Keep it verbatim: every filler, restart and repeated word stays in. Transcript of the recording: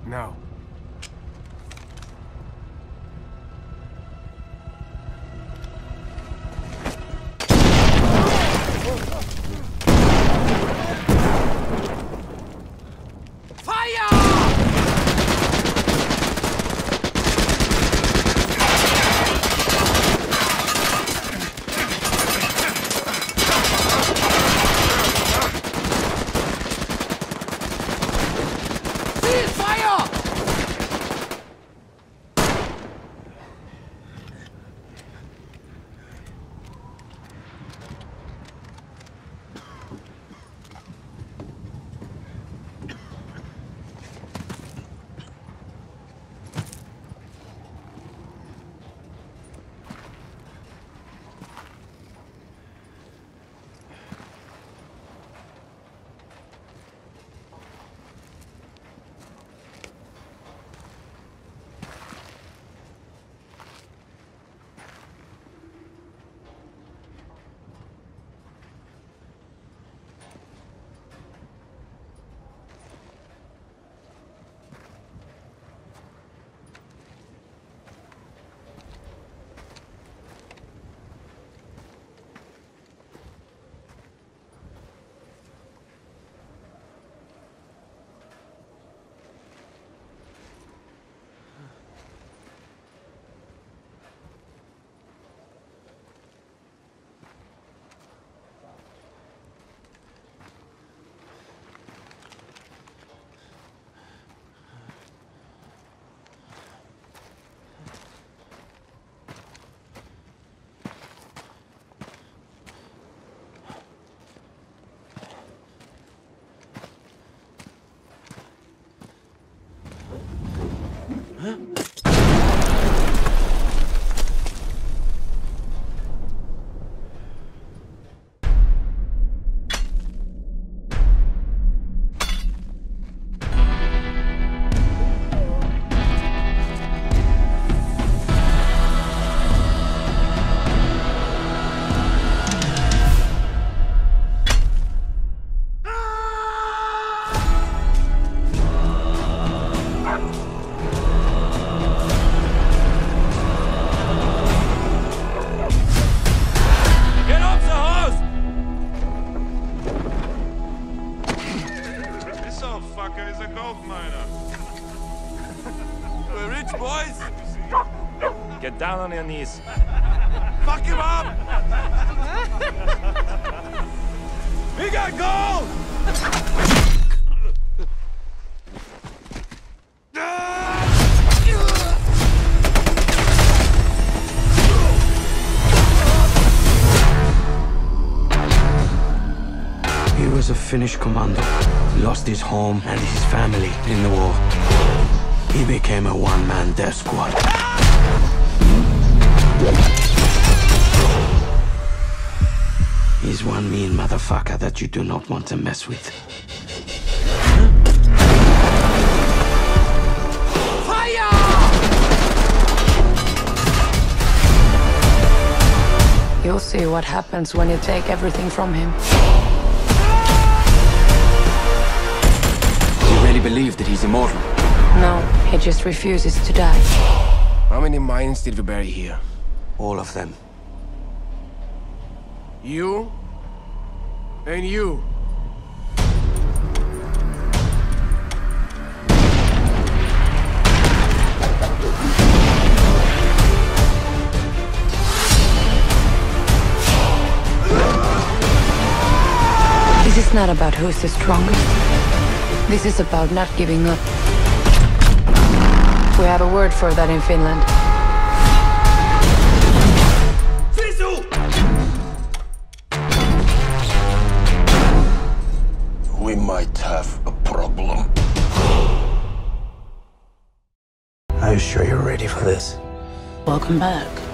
No. Get down on your knees. Fuck him up! We got gold! He was a Finnish commando. He lost his home and his family in the war. He became a one-man death squad. He's one mean motherfucker that you do not want to mess with. Fire! You'll see what happens when you take everything from him. Do you really believe that he's immortal? No, he just refuses to die. How many mines did we bury here? All of them. You? And you? This is not about who's the strongest. This is about not giving up. We have a word for that in Finland. S I S U! We might have a problem. Are you sure you're ready for this? Welcome back.